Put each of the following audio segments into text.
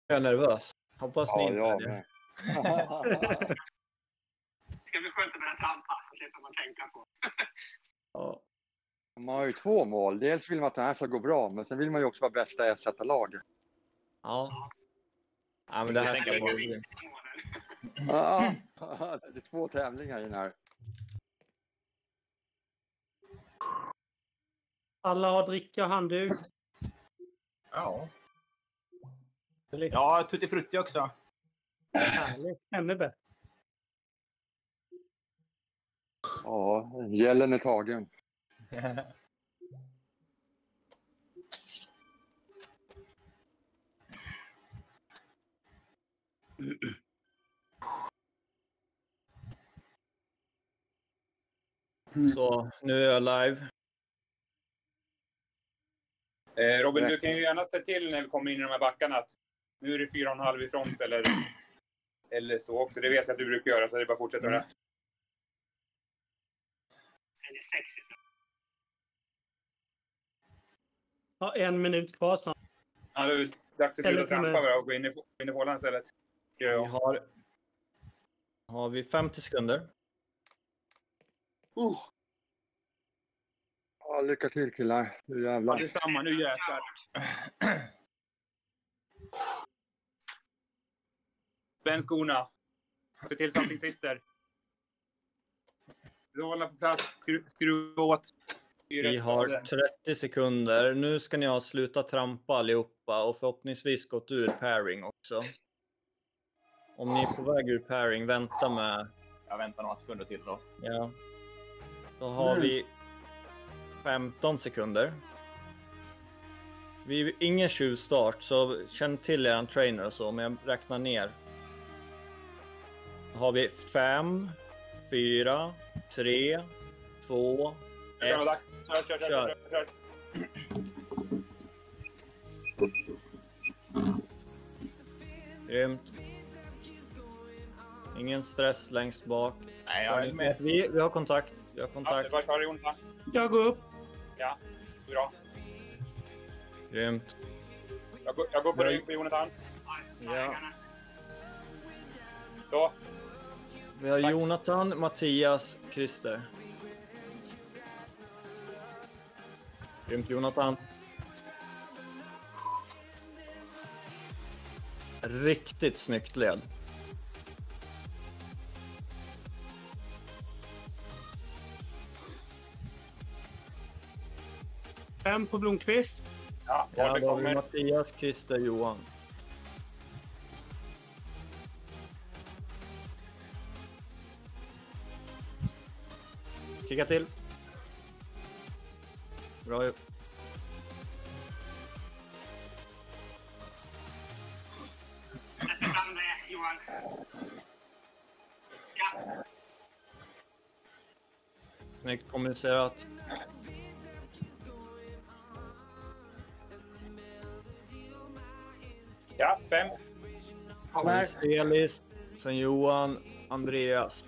är nervös. Hoppas ni inte är jag det. med. Ska vi sköta med en anpass, slipper man tänka på. Ja. Man har ju 2 mål. Dels vill man att det här ska gå bra, men sen vill man ju också vara bästa i att sätta lag. Ja. Ja, men det här ska vara grymt. Ja, det är 2 tävlingar i den här. Alla har dricka och handduk. Ja. Ja, tutti frutti också. Härligt. Ännu bättre. Ja, gällen är tagen. Så, nu är jag live. Robin, du kan ju gärna se till när vi kommer in i de här backarna att nu är det 4,5 i front eller så också. Det vet jag att du brukar göra, så det är bara att fortsätta med det. Eller 6 i front. Ja, 1 minut kvar snart. Ja, det är dags att sluta trampa och gå in i fållan istället. Vi har vi 50 sekunder. Ja, lycka till killar. Nu jävlar. Ja, detsamma. Nu jäklar. Spänn skorna. Se till så allting sitter. Hålla på plats. Skruva åt. Vi har 30 sekunder. Nu ska ni ha slutat trampa allihopa och förhoppningsvis gått ur pairing också. Om ni är på väg ur pairing, vänta med... Jag väntar några sekunder till då. Ja. Då har vi 15 sekunder. Vi ingen tjuvstart, så känn till er trainer och så, men jag räknar ner. Då har vi 5, 4, 3, 2, 1. Kör. Grymt. Ingen stress längst bak. Nej, jag är med. Vi har kontakt. Vi har kontakt. Var kör Jonathan? Jag går upp. Ja, bra. Grymt. Jag går på rygg på Jonathan. Ja. Så. Vi har Jonathan, Mattias, Christer. Grymt Jonathan. Riktigt snyggt led. Fem på Blomqvist. Ja, Då har vi Mattias, Christer, Johan. Kicka till. Bra gjort. Sätt fram det, Johan. Ja. Snyggt kommunicerat. Ja, 5. Elis, sen Johan, Andreas.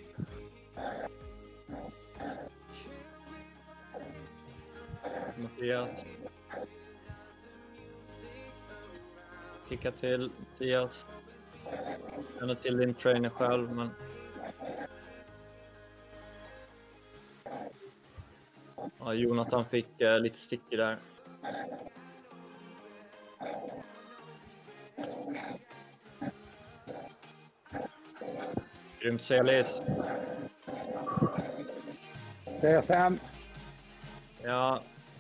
Mattias. Kicka till Mattias. Känner till din trainer själv, men... Ja, Jonathan fick lite stickor där. Grymt Selis. Det är 5. Ja.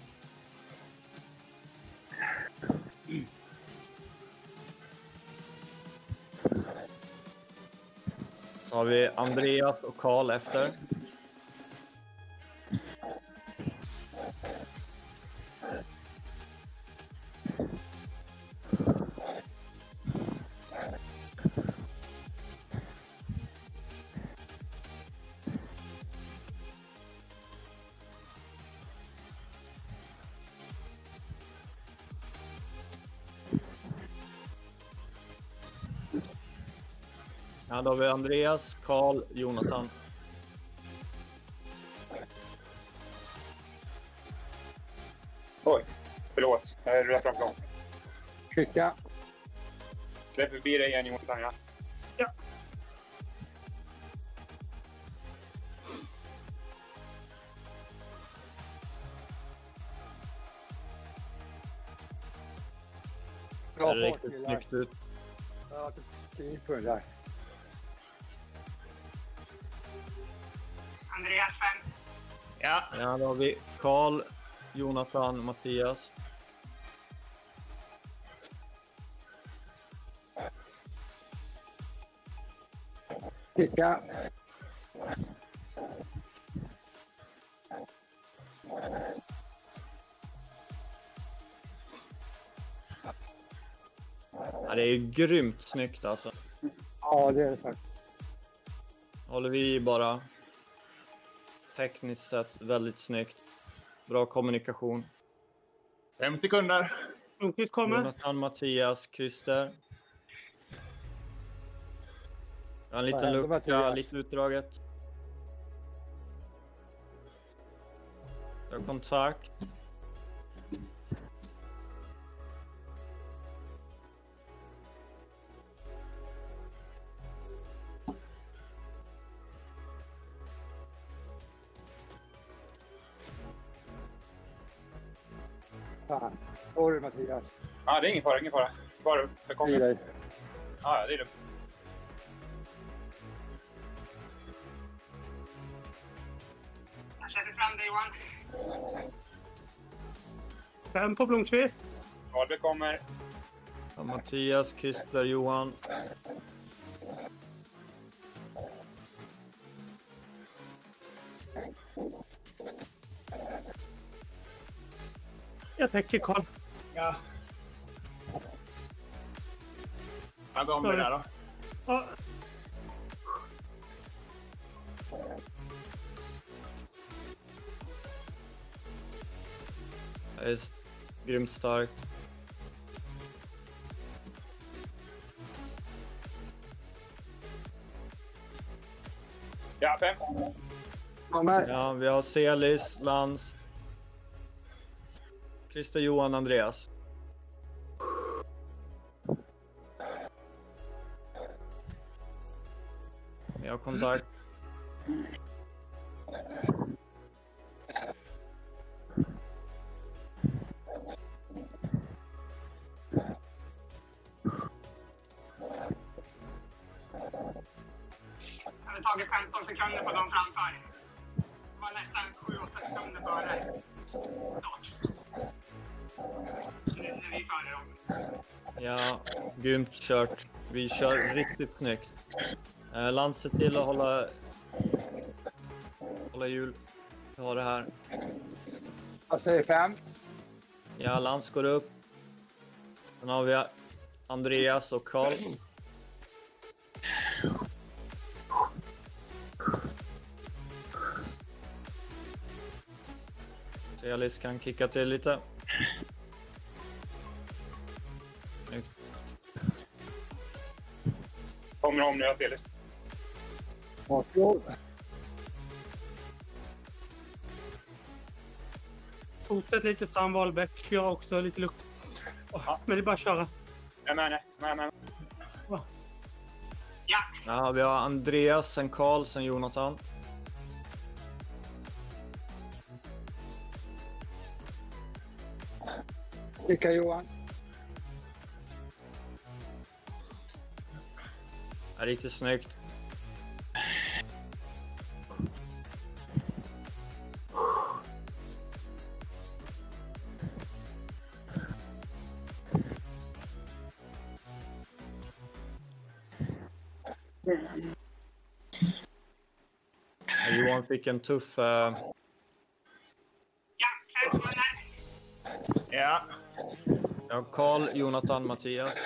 Så har vi Andreas och Karl efter. Ja, då har vi Andreas, Karl, Jonathan. Oj, förlåt. Jag är rätt framför. Kicka. Släpp förbi dig igen, Jonathan. Ja. Ja. Bra Det är fart, riktigt killar. snyggt ut. Jag har skrivit på den där. Andreas 5. Ja. Ja, då har vi Karl, Jonathan, Mattias. Kicka. Ja, det är ju grymt snyggt alltså. Ja, det är det sagt. Håller vi bara. Tekniskt sett väldigt snyggt. Bra kommunikation. 5 sekunder. Blomqvist kommer. Jonathan, Mattias, Christer. Ja, en liten Vad händer, lucka, Mattias? lite utdraget. Jag har kontakt. Fan. Sorry Mattias. Ja, det är ingen fara, ingen fara. Bara upp. Jag I kommer. dig. Ja, det är lugnt. Jag släpper fram dig, Johan. 5 på Blomqvist. Karlberg kommer. Ja, Mattias, Christer, Johan. Jag täcker Karl. Ja. Jag går om det där då. Ja. Det är grymt starkt. Ja, 5. Kommer. Ja, vi har Celis, Lans. Christer, Johan, Andreas. Vi har kontakt. Det hade tagit 15 sekunder på dem framför. Det var nästan 7-8 sekunder före start. Nu är vi före dem. Ja, grymt kört. Vi kör riktigt snyggt. Lans, se till att hålla hjul. Vi har det här. Jag säger 5. Ja, Lans går upp. Sen har vi Andreas och Karl. Celis kan kicka till lite. Snyggt. Kommer om nu, jag ser det. Varsågod. Fortsätt lite fram Wahlbeck. Jag har också lite luck. Men det är bara att köra. Jag är med. Ja, vi har Andreas, sen Karl, sen Jonathan. Kicka Johan. Ja, riktigt snyggt. Johan fick en tuff... Ja, 5 sekunder. Ja. Ja, Karl, Jonathan, Mattias.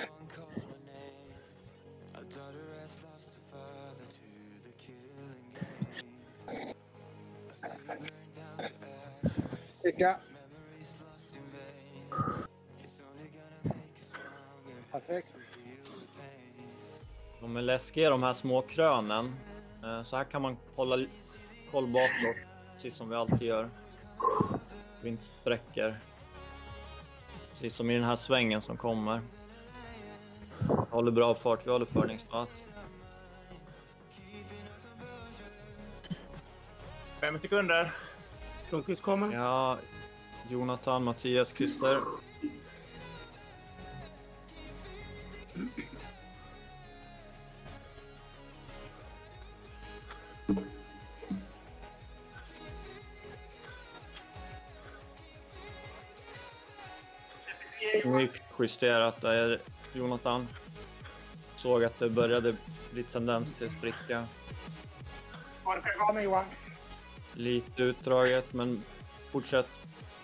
Kicka. Perfekt. De är läskiga, de här små krönen. Så här kan man hålla koll bakåt, precis som vi alltid gör. Vi inte spräcker. Precis som i den här svängen som kommer. Håller bra fart, vi håller förningsfart. 5 sekunder. Lundqvist kommer. Ja, Jonathan, Mattias, Christer. Snyggt justerat där, Jonathan. Såg att det började bli tendens till spricka. Orkar gå med Johan. Lite utdraget, men fortsätt.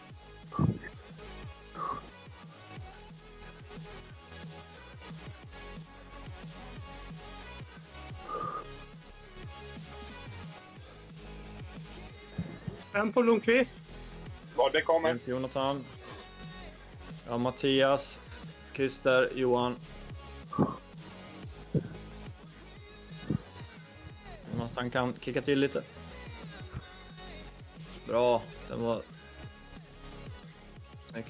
En på Lundqvist. Wahlbeck kommer. En på Jonathan. Ja, Mattias, Christer, Johan. Jonathan kan kicka till lite. Bra, den var snyggt.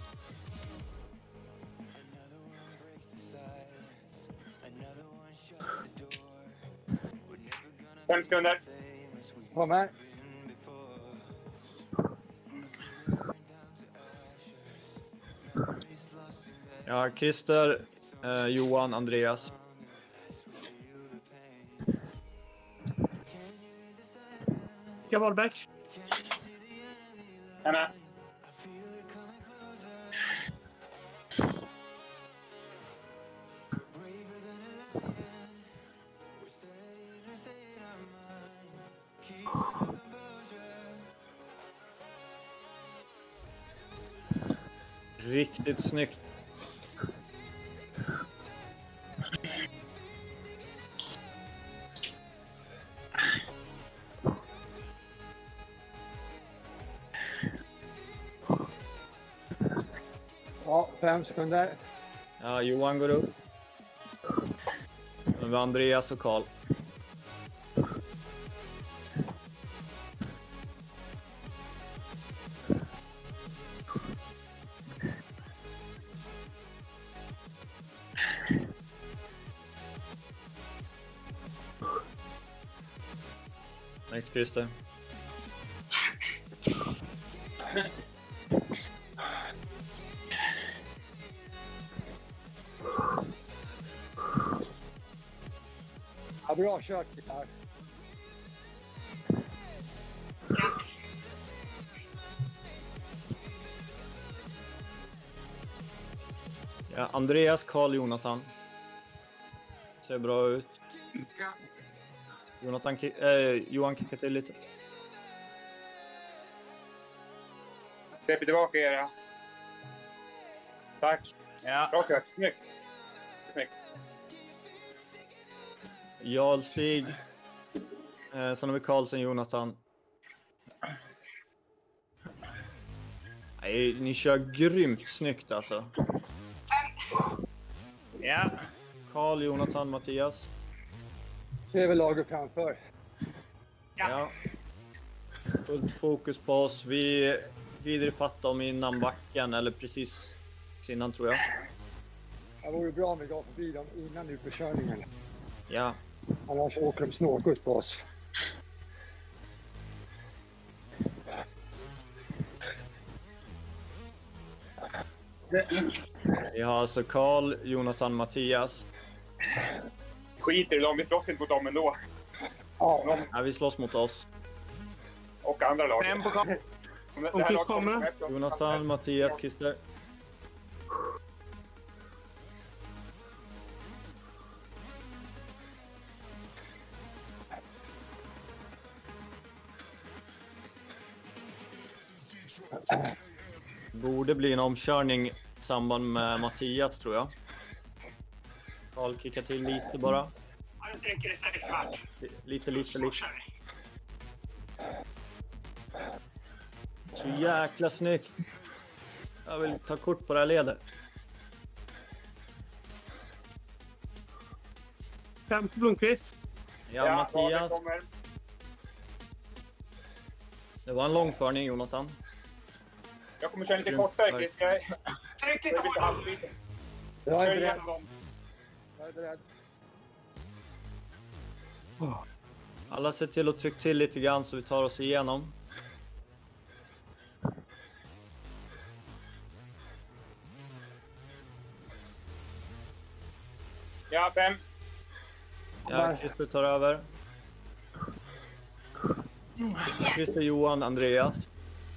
Fem sekunder. Kom här. Ja, Christer, Johan, Andreas. Ska Wahlbeck. Jag med. Riktigt snyggt. Ja, 5 sekunder. Ja, Johan går upp. Nu var Andreas och Karl. Snyggt, Christer. Ja, bra kört här. Ja, Andreas, Karl, Jonathan. Ser bra ut. Ja. Johan kickar till lite. Släpper tillbaka er, ja. Tack. Ja. Bra kört. Snyggt. Snyggt. Jarlstig. Sen har vi Karlsson, Jonathan. Nej, ni kör grymt snyggt alltså. Ja. Karl, Jonathan, Mattias. Ser vi laget framför. Ja. Fullt fokus på oss. Vi vidrefattar om innan backen, eller precis innan tror jag. Det vore bra om vi gav förbi dem innan utförkörningen. Ja. Annars åker de snårskjuts på oss. Vi har alltså Karl, Jonathan, Mattias. Skiter i dem, vi slåss inte mot dem ändå. Ja, Ja, vi slåss mot oss. Och andra lag. 5 på Karl. Lundqvist kommer. Jonathan, Mattias, Christer. Borde bli en omkörning i samband med Mattias tror jag. Karl kickar till lite bara. Ja, jag trycker i 6 svart. Lite. Så jäkla snyggt. Jag vill ta kort på det här ledet. 5 på Lundqvist. Ja, Mattias. Kommer. Det var en långförning, Jonathan. Jag kommer köra lite kortare, Chris. Tryck lite hårdare. jag är Kör beredd. igenom dem. Jag är beredd. Alla ser till att trycka till lite grann så vi tar oss igenom. Ja, 5. Ja, Christer tar över. Christer, Johan, Andreas.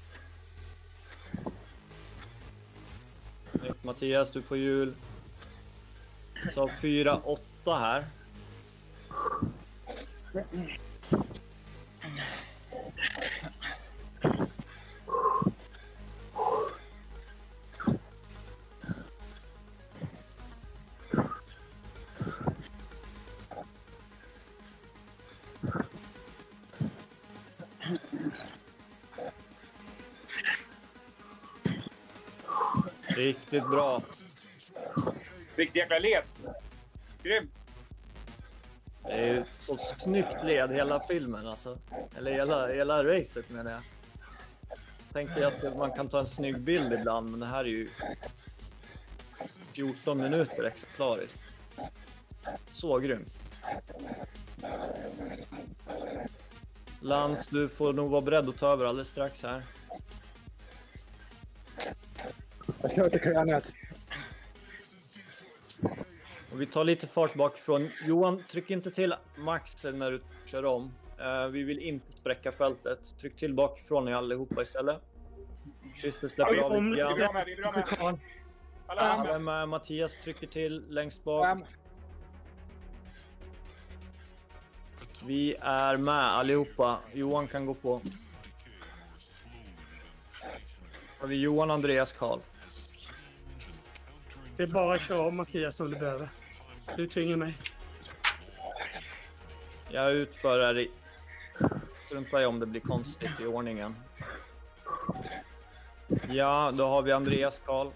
Mattias, du på hjul. Så 4-8 här. Riktigt bra. Riktigt jäkla led. Grymt. Det är ju så snyggt led hela filmen alltså. Eller hela racet menar jag. Tänkte jag att man kan ta en snygg bild ibland, men det här är ju 14 minuter exemplariskt. Så grymt. Lantz, du får nog vara beredd att ta över alldeles strax här. Jag kör till krönet. Och vi tar lite fart bakifrån. Johan, tryck inte till max när du kör om. Vi vill inte spräcka fältet. Tryck till bakifrån i allihopa istället. Christer släpper av lite Vi grann. blir med, vi blir med. Alla Alla med. Mattias trycker till längst bak. Vi är med allihopa. Johan kan gå på. Har vi Johan, Andreas, Karl. Det är bara att köra Mattias om du behöver. Du tvingar mig. Jag utför här i... Struntar jag om det blir konstigt i ordningen. Ja, då har vi Andreas, Karl.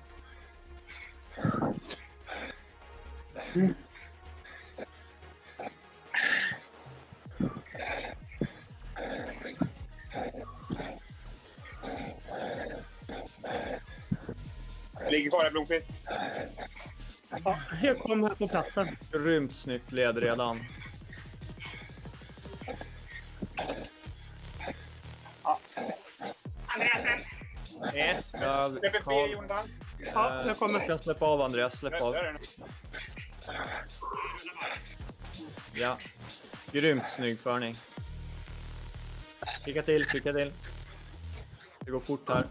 ligger kvar här, Blomqvist. Ja, jag kom här på platsen. Grymt snyggt led redan. Andreasen. Yes. Släpper fler, Jonathan. Ja, jag kommer. Jag kan släppa av Andreas, släpp av. Där är den. Ja. Grymt snygg förning. Klicka till, klicka till. Det går fort här.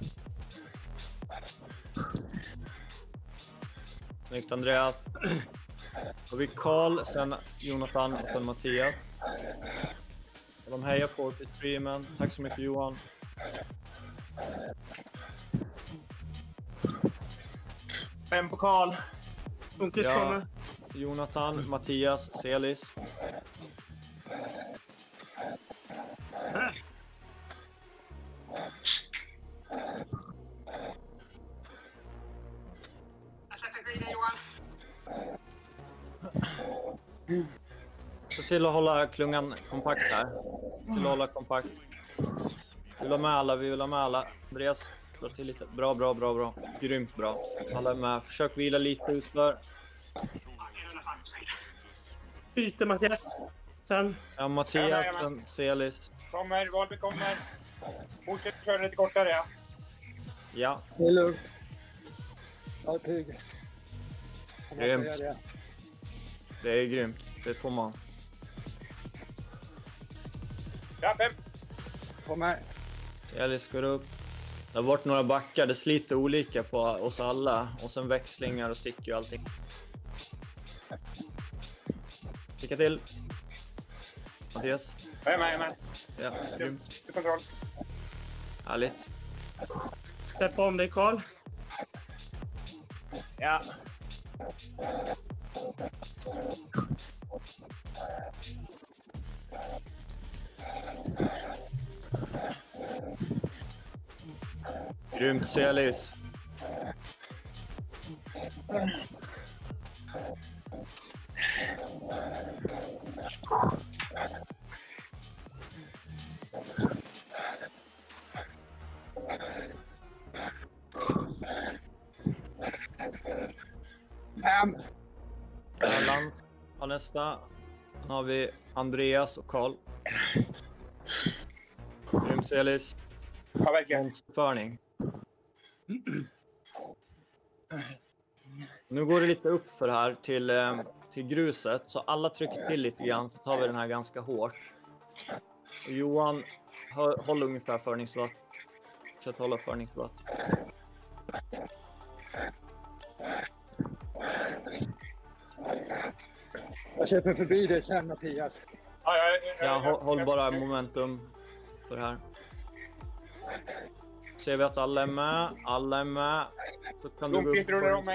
Snyggt Andreas. Då har vi Karl, sen Jonathan och sen Mattias. De hejar på oss i streamen. Tack så mycket Johan. Fem på Karl. Blomqvist Ja. kommer. Jonathan, Mattias, Selis. Jag släpper grinen, Johan. Se till att hålla klungan kompakt här. Se till att hålla kompakt. Vi vill ha med alla, vi vill ha med alla. Andreas, dra till lite. Bra, bra, bra, bra. Grymt bra. Alla är med. Försök vila lite utför. Ja, 105 procent. Byter Mattias. Sen. Ja, Mattias, sen Selis. Kommer, Wahlberg kommer. Fortsätt köra lite kortare, ja. Ja, Det är lugnt. Jag är pigg. Jag måste Grymt. göra det. det är grymt. Det får man. Ja, 5. På mig. Selis går upp. Det har varit några backar. Det sliter olika på oss alla. Och sen växlingar och sticker och allting. Klicka till. Mattias. Jag är med, jag är med. Ja, grymt. Du kontroll. Härligt. Släpp om dig Karl. Ja. Grymt Selis. Fem. Erland. nästa. Sen har vi Andreas och Karl. Grymselis. Ja, verkligen. Monsterförning. Nu går det lite upp för här till gruset. Så alla trycker till lite grann. Så tar vi den här ganska hårt. Och Johan, håll ungefär förningsvatt. Fortsätt hålla förningsvatt. Jag köper förbi dig sen, Mattias. Ja, håll bara momentum för det här. Ser vi att alla är med. Alla är med. Så kan du gå upp rullar om mig.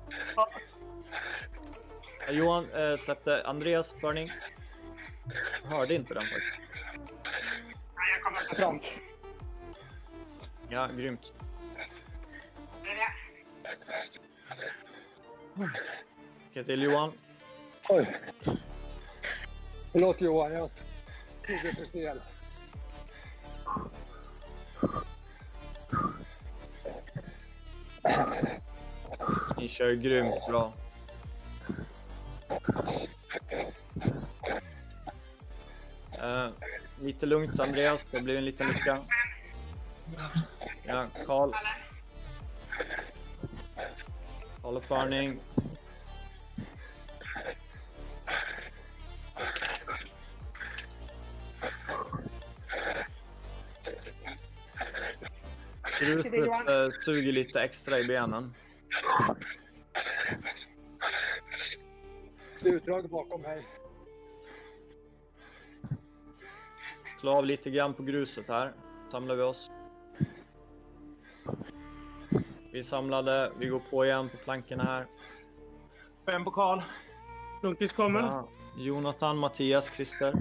Johan släppte Andreas förning. Jag hörde inte den faktiskt. Nej, jag kommer på Framt. Ja, grymt. Det är det. Okej, till Johan. Oj. Förlåt Johan, jag tog det för fel. Ni kör grymt bra. Lite lugnt Andreas, det blir en liten lucka. Ja, Karl. Karl och förning. Gruset suger lite extra i benen. Slutdrag bakom mig. Slå av lite grann på gruset här. Samlar vi oss. Vi samlade, vi går på igen på plankorna här. 5 på Karl. Lundqvist kommer. Ja. Jonathan, Mattias, Christer.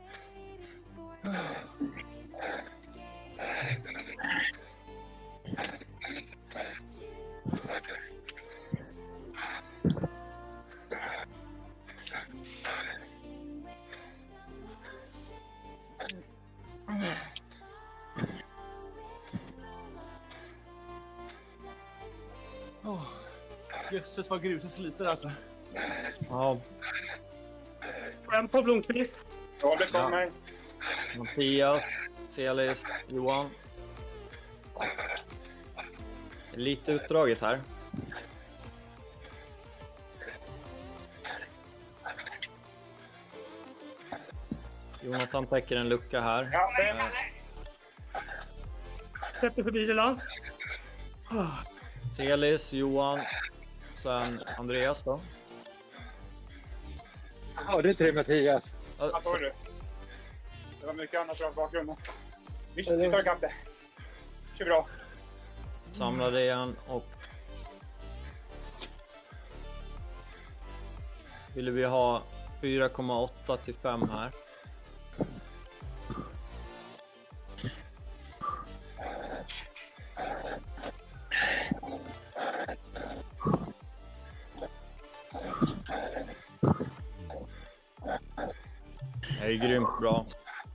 Jösses vad gruset sliter alltså. Ja, 5 på Blomqvist. Ja, det kommer. Mattias, Celis, Johan. Lite utdraget här. Jonathan täcker en lucka här. Ja, Släpper förbi Relans. Celis, Johan, sen Andreas då. Ja, det är inte det Mattias. vad sa du? Det var mycket annat i bakgrunden. Vi tar ikapp det. Kör bra. Samlade igen och ville vi ha 4,8 till 5 här. Det är grymt bra.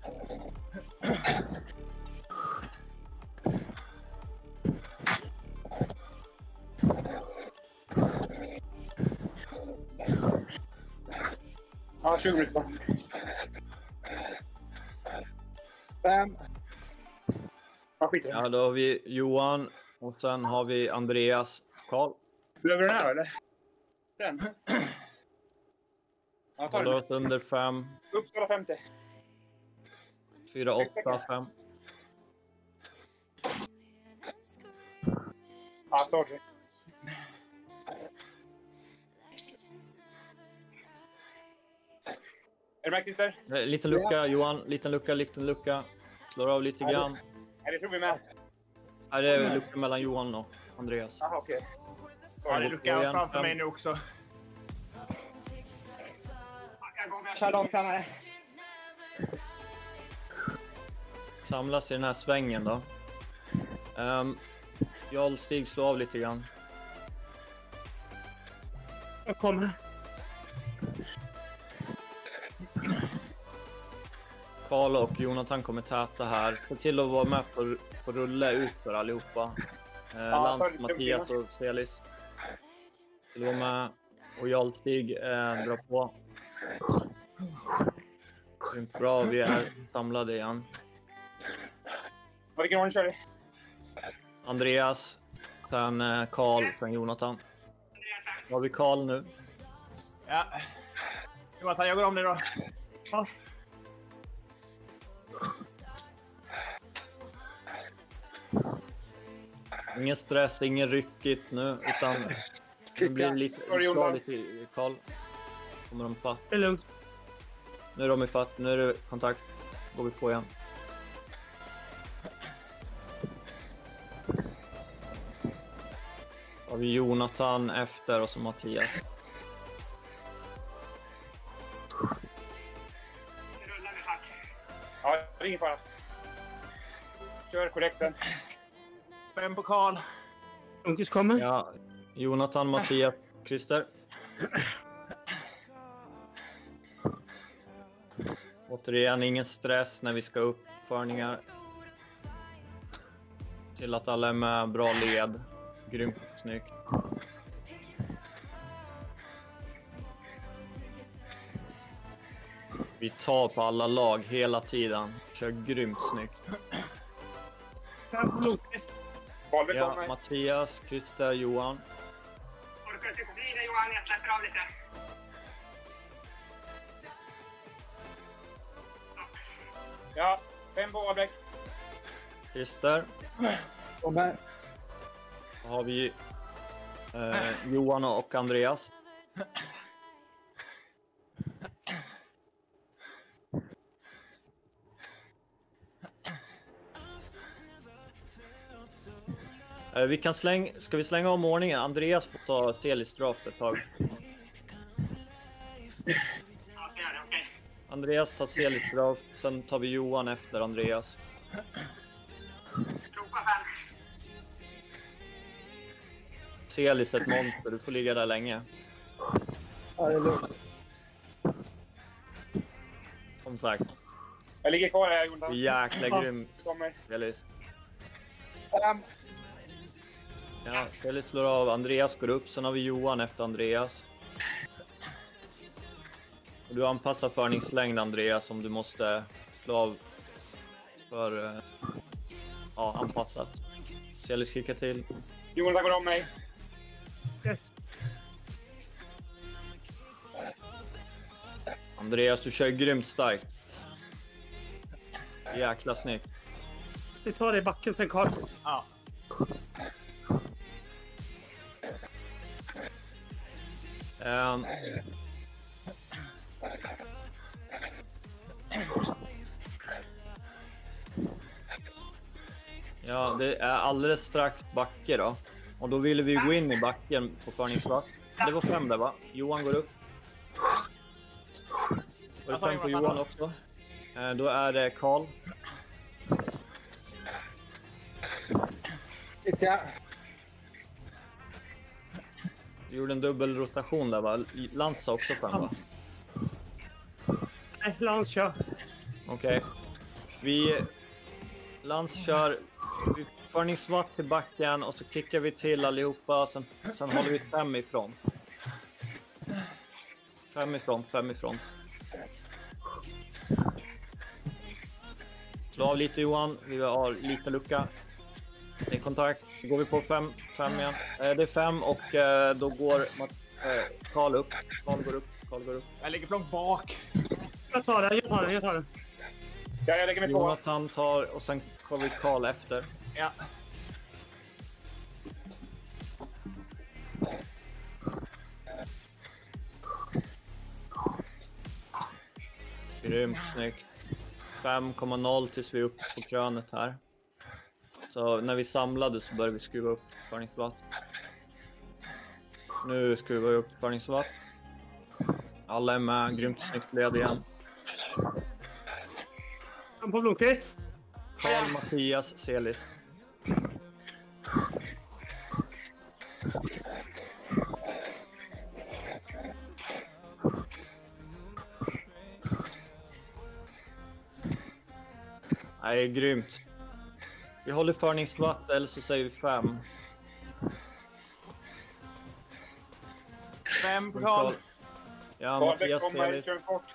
Ja, 20 minuter. 5. Ja, skit i det. Ja, då har vi Johan och sen har vi Andreas, Karl. Behöver du den här eller? Den? Ja, ta Håller den. oss under 5, Uppsala 50. 4, 8, 5. Ja, sorry. Är du med Christer? Liten lucka Johan, liten lucka. Slår av lite grann. Nej, det tror vi med. Här är en lucka mellan Johan och Andreas. Jaha, okej. Ja, det luckar jag framför mig nu också. Jag går med. Kör långsammare. Samlas i den här svängen då. Jarl Stig, slå av lite grann. Jag kommer. Karl och Jonathan kommer täta här. Se till att vara med på rulla ut för allihopa. Lans, Mattias och Celis. Till att vara med. Och Jarl Stig drar på. Grymt bra, vi är samlade igen. Vilken ordning kör du? Andreas, sen Karl, sen Jonathan. Då har vi Karl nu. Ja. Jonathan, jag går om dig då. Ja. Ingen stress, ingen ryckigt nu, utan det blir lite utslaget i Karl. Kommer de fatt. Det är lugnt. Nu är de i fatt, nu är det kontakt. Går vi på igen. Då har vi Jonathan efter och så Mattias. Nu rullar vi, tack. Ja, det är ingen fara. Kör korrekt sen. 5 på Karl. Lunkis kommer. Ja, Jonathan, Mattias, Christer. Återigen, ingen stress när vi ska upp förningar. Till att alla är med, bra led. Grymt snyggt. Vi tar på alla lag hela tiden. Kör grymt snyggt. Lunkis. Wahlbeck Ja, kommer. Mattias, Christer, Johan. Orkar du förbi dig, Johan? Jag släpper av lite. Ja, 5 på Wahlbeck. Christer. Och med. Då har vi Johan och Andreas. Vi kan ska vi slänga om ordningen? Andreas får ta Celis draft ett tag. Ja, det är det. Okej. Andreas tar Celis draft, sen tar vi Johan efter Andreas. Ropa 5. Celis ett monster, du får ligga där länge. Ja, det är lugnt. Som sagt, Jag ligger kvar här, du är Jonathan. jäkla grym Du kommer. Celis. 5. Ja, Celis slår av, Andreas går upp, sen har vi Johan efter Andreas. Och du anpassar förningslängd, Andreas, om du måste slå av för anpassat. Celis kickar till. Jonathan går om mig. Yes. Andreas, du kör grymt starkt. Jäkla snyggt. Vi tar det i backen sen, Karl. Ja. Ja, det är alldeles strax backe då. Och då ville vi gå in i backen på förningsvakt. Det var 5 där, va? Johan går upp. Var det 5 på Johan också? Då är det Karl. Kicka. Du gjorde en dubbel rotation där, va? Lans sa också 5, va? Nej, Lans kör. Okej. Lans kör. Vi förningsvakt till backen och så kickar vi till allihopa. Sen håller vi 5 ifrån. 5 ifrån, 5 ifrån. Slå av lite, Johan. Vi har lite lucka. Det är kontakt. Då går vi på 5 igen. Det är 5 och då går Karl upp. Karl går upp. Jag ligger långt bak. Jag tar den. Ja, jag lägger mig på. Jonathan tar och sen kommer vi Karl efter. Ja. Grymt snyggt. 5,0 tills vi är uppe på krönet här. Så när vi samlade så började vi skruva upp förningswatt. Nu skruvar vi upp förningswatt. Alla är med, grymt snyggt led igen. Han på Blomqvist. Karl, Mattias, Celis. Nej, grymt. Vi håller förningswatt eller så säger vi 5. 5 på Karl. Ja, Wahlbeck Mattias kommer Selis. kör bort.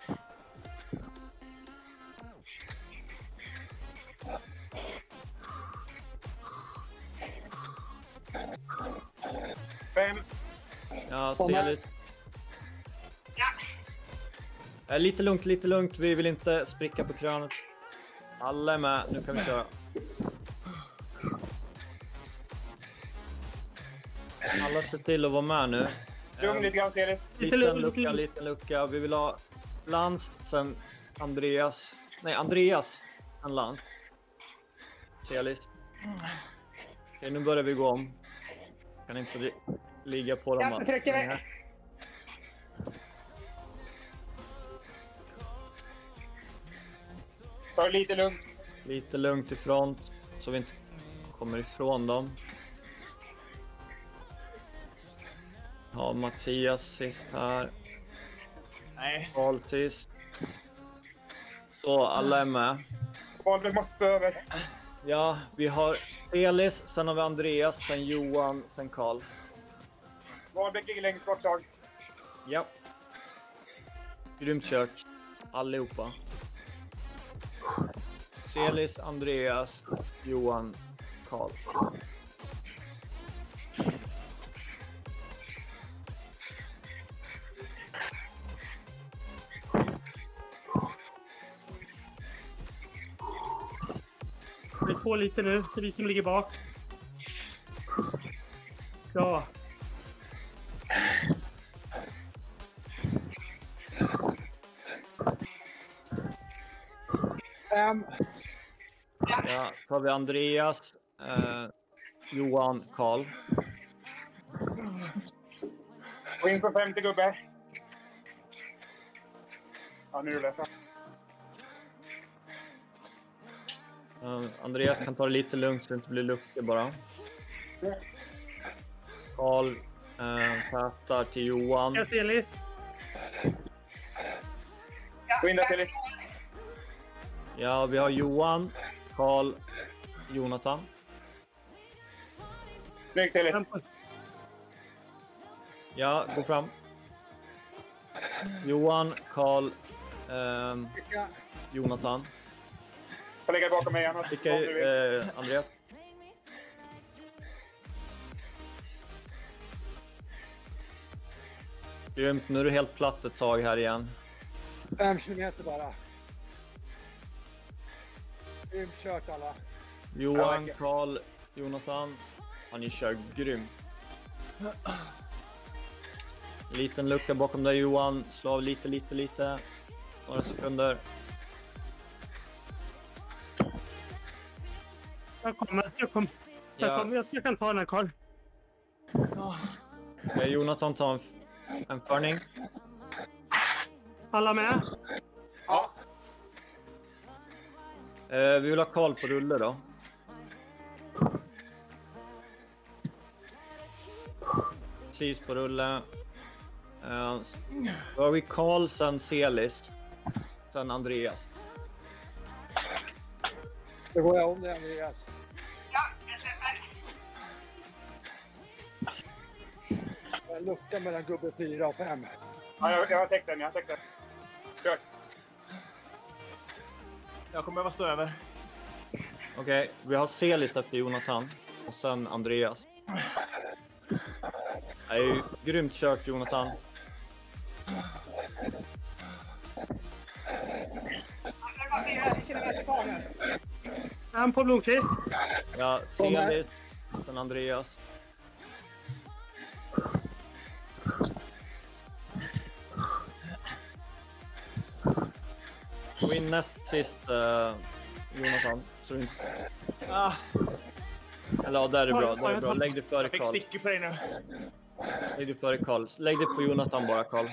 Fem. Ja, Selis. Ja. Lite lugnt. Vi vill inte spricka på krönet. Alla är med. Nu kan vi köra. Alla ser till att vara med nu. Lugn lite grann, Selis. Liten lucka. Vi vill ha Lans, sen Andreas. Nej, Andreas, sen Lans. Selis. Okej, nu börjar vi gå om. Kan inte ligga på dem. Jag trycker mig. Ta lite lugnt. Lite lugnt i front, så vi inte kommer ifrån dem. Ja, Mattias sist här. Nej. Karl sist. Så, alla är med. Wahlbeck måste stå över. Ja, vi har Elis, sen har vi Andreas, sen Johan, sen Karl. Wahlbeck ligger längst bort, lag. Ja. Grymt kört. Allihopa. Selis, Andreas, Johan, Karl. Vi får lite nu. Det är vi som ligger bak. Bra. Ja, så har vi Andreas, Johan, Karl. Och in som 50 gubbe. Ja, nu är det lätt. Andreas kan ta det lite lugnt så det inte blir luckor bara. Karl tätar till Johan. Jag ser Lis. Gå in där, Selis. Ja, vi har Johan, Karl, Jonathan. Snyggt, Selis. Ja, gå fram. Johan, Karl, Jonathan. Får lägga bakom mig annars. Vilka, Andreas? Grymt, nu är du helt platt ett tag här igen. 5 kilometer bara. Grymt kört alla. Johan, Karl, Jonathan. Ja, ni kör grymt. Liten lucka bakom dig Johan. Slå av lite. Några sekunder. Jag kommer. Jag kan ta den här, Karl. Jonathan tar en förning. Alla med? Ja. Vi vill ha Karl på rulle då. Precis på rulle. Då har vi Karl, sen Selis. Sen Andreas. Då går jag om det, Andreas. Ja, jag släpper. En lucka mellan gubbe 4 och 5. Ja, jag har täckt den. Kör. Jag kommer behöva stå över. Okej, vi har Selis efter Jonathan. Och sen Andreas. Det är ju grymt kört, Jonathan. Det var 4 kilometer kvar nu. En på Blomqvist. Ja, Selis. Sen Andreas. Gå in näst sist, Jonathan. Så du... Eller ja, där är bra. Lägg dig före Jag fick Karl. sticker på dig nu. Lägg dig före Karl. Lägg dig på Jonathan bara, Karl.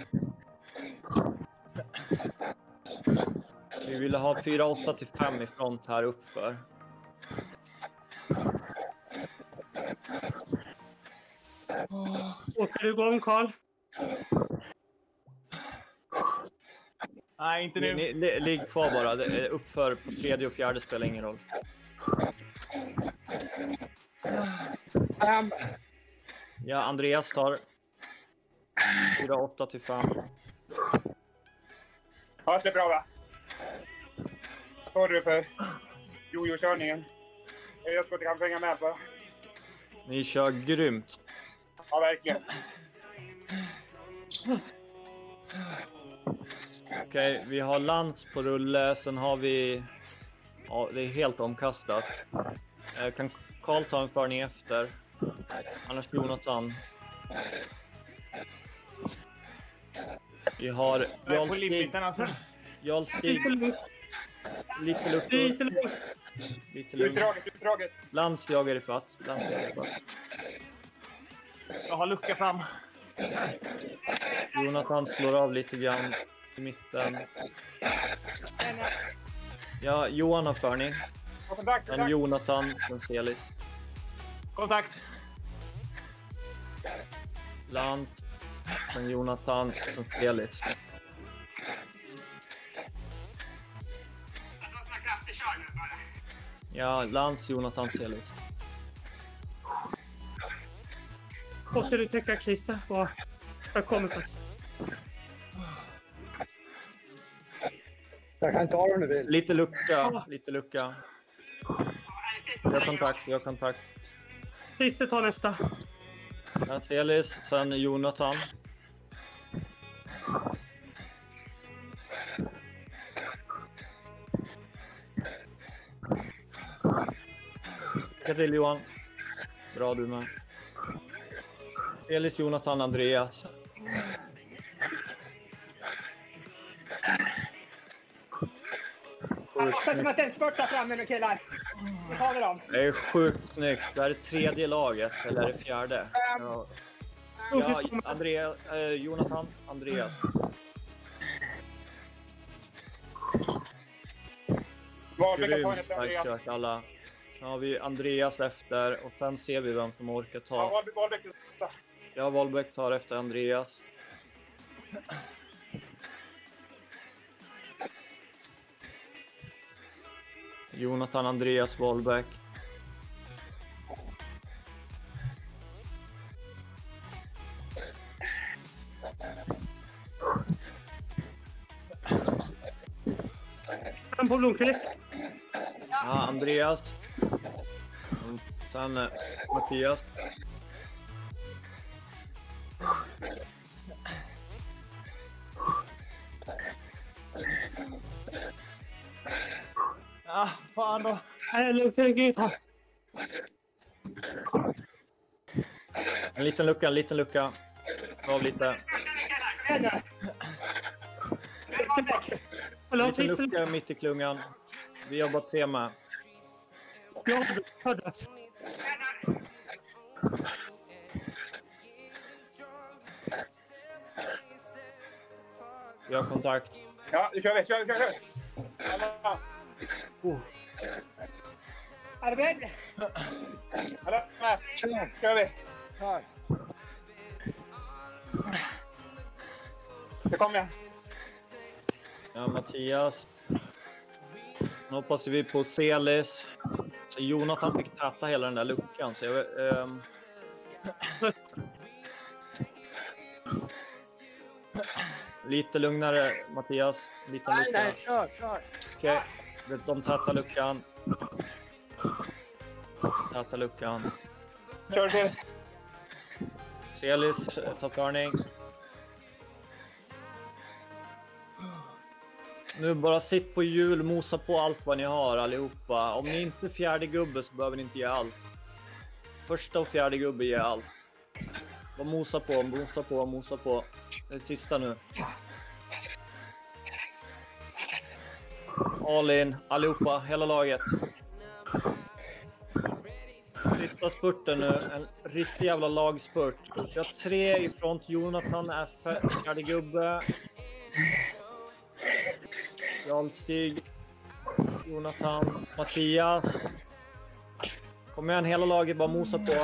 Vi ville ha 4-8 till 5 i front här uppför. Åker du igång, Karl? Nej, inte nu. Ligg kvar bara. Det är uppför på 3:e och 4:e spelar ingen roll. 5. Ja, Andreas tar 4-8 till 5. Ja, jag släpper av va. Sorry för jojo-körningen. Jag ska inte kan hänga med bara. Ni kör grymt. Ja, verkligen. Okej, vi har Lans på rulle. Sen har vi... Ja, det är helt omkastat. Kan Karl ta en förning efter? Annars Jonathan. Vi har Jag är på limiten alltså. Jarlstig. Lite luft. Lite lugnt. Lite lugnt. Utdraget. Lans jagar i fatt. Jag har lucka fram. Jonathan slår av lite grann i mitten. Ja, Johan har förning. Kontakt. Sen Jonathan, sen Celis. Kontakt. Lans, sen Jonathan, sen Celis. Jag låter kraftig kör nu bara. Ja, Lans, Jonathan, Celis. Måste du täcka Christer? Jag kommer strax. Så jag kan ta det om du vill. Lite lucka, lite lucka. Är det sista Gör kontakt. Christer tar nästa. Ja, Celis, sen Jonathan. Lycka till Johan. Bra du med. Celis, Jonathan, Andreas. Det låter som att det är en spurt där framme nu killar. Vi tar dem. Det är sjukt snyggt. Det här är tredje laget, eller är det fjärde? Ja, Jonathan, Andreas. Grymt starkt kört alla. Nu har vi Andreas efter och sen ser vi vem som orkar ta. Ja, Wahlbeck tar efter Andreas. Jonathan, Andreas, Wahlbeck. Han på Blomqvist. Ja, Andreas. Sen Mattias. Ja, fan då. Nej, lugnt. En liten lucka. Av lite. Förlåt, Liten Christer. lucka mitt i klungan. Vi jobbar 3 med. Jag hörde. Vi har kontakt. Ja, nu kör vi. Kör. Alla. Är du beredd? Alla med. Kör vi. Här. Det kommer jag. Ja, Mattias. Nu hoppas vi på Celis. Så Jonathan fick täta hela den där luckan. Så jag, lite lugnare, Mattias. Liten lucka. Nej, kör. Okej, de tätar luckan. Täta luckan. Kör till. Celis tar förning. Nu bara sitt på hjul, mosa på allt vad ni har allihopa. Om ni inte är fjärde gubbe så behöver ni inte ge allt. Första och fjärde gubbe ger allt. Bara mosa på. Det är sista nu. All in, allihopa, hela laget. Sista spurten nu, en riktig jävla lagspurt. Vi har 3 i front, Jonathan är fjärde gubbe. Jarlstig, Jonathan, Mattias. Kom igen, hela laget, bara mosa på.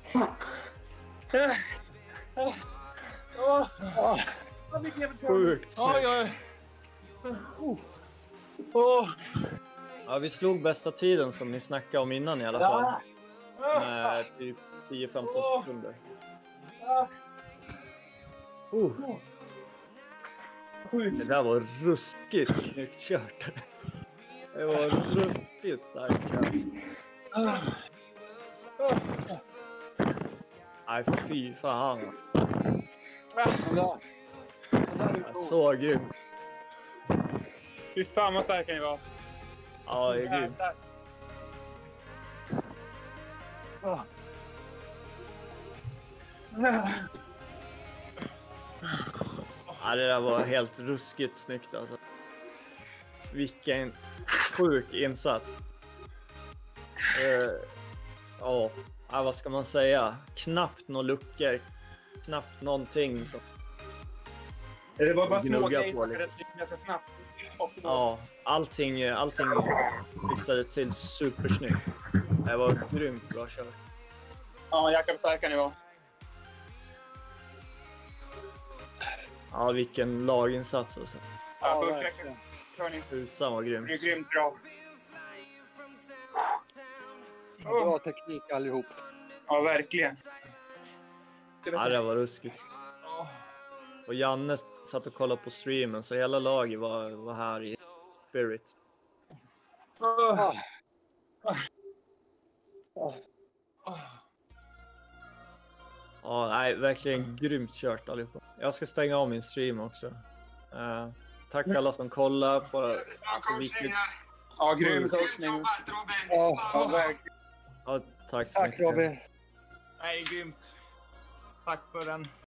Sjukt. Oj. Ja, vi slog bästa tiden som ni snackade om innan i alla fall. Med typ 10-15 sekunder. Det där var ruskigt snyggt kört. Det var ruskigt starkt kört. Nej, fy fan. Så grym. Fy fan vad starka ni var. Ja, det är grymt. Ja, det där var helt ruskigt snyggt alltså. Vilken sjuk insats. Ja, vad ska man säga? Knappt några luckor. Knappt någonting som Det var bara små gnugga grejer på som liksom. rätt ganska snabbt. Ja, allting fixade till supersnyggt. Det var grymt bra kört. Ja, jäklar vad starka ni var. Ja, vilken laginsats alltså. Ja, Ja, verkligen. Hörni, Tusan var grymt. det är grymt bra. Bra teknik allihop. Ja, verkligen. Ja, det var ruskigt. Och Janne satt och kollade på streamen så hela laget var här i spirit. Ah. Ja, nej, verkligen grymt kört allihopa. Jag ska stänga av min stream också. Tack alla som kollar på alltså, vilket... Ja, grym coachning. Jobbat, Robin. Ja, verkligen. Ja, tack så Tack mycket. Robin. Nej, grymt. Tack för den.